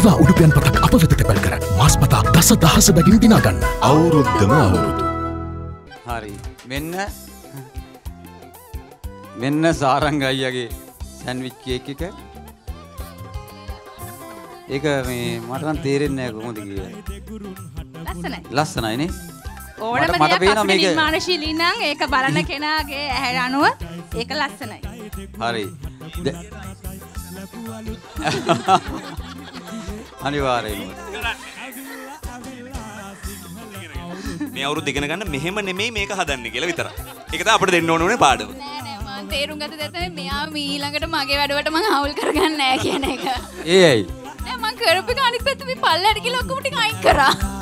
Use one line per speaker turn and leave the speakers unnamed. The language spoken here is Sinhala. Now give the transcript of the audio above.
දිවා උඩුපියන් පතක් අප වෙත තැපැල් කර මාස් පතා දස දහස බැගින් දිනා ගන්න. අවුරුද්දම අවුරුදු.
හරි. මෙන්න සාරංග අයියාගේ සෑන්ඩ්විච් කේක් එක. ඒක මේ මට නම් තේරෙන්නේ නැහැ කොහොමද කියලා. ලස්සනයි නේ?
ඕනම දෙයක් අපේ නිර්මාණශීලී නම් ඒක බලන කෙනාගේ ඇහැ අනුව ඒක ලස්සනයි.
හරි. අනිවාර්යයෙන්ම.
මේ අවුරුද්ද ඉගෙන ගන්න මෙහෙම නෙමෙයි මේක හදන්නේ කියලා විතරයි. ඒක තමයි අපිට දෙන්න ඕනේ පාඩම.
නෑ මම තේරුම් ගත්ත දේ තමයි මෙයා ඊළඟට මගේ වැඩවලට මම අවුල් කරගන්නේ නෑ කියන එක.
ඒ ඇයි?
නෑ මම කරපු එක අනිත් පැත්ත මේ පල්ලයට ගිහලා ඔක්කොම ටික අයින් කරා.